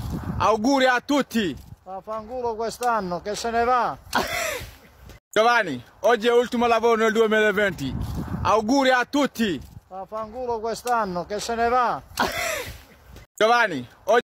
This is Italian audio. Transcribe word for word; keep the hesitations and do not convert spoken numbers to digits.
Auguri a tutti! Vaffanculo quest'anno, che se ne va! Giovanni, oggi è l'ultimo lavoro nel duemilaventi. Auguri a tutti! Vaffanculo quest'anno, che se ne va! Giovanni, oggi